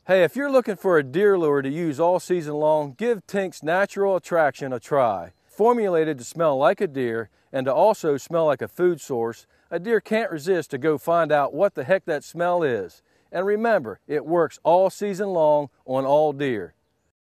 Hey, if you're looking for a deer lure to use all season long, give Tinks Natural Attraction a try. Formulated to smell like a deer and to also smell like a food source, a deer can't resist to go find out what the heck that smell is. And remember, it works all season long on all deer.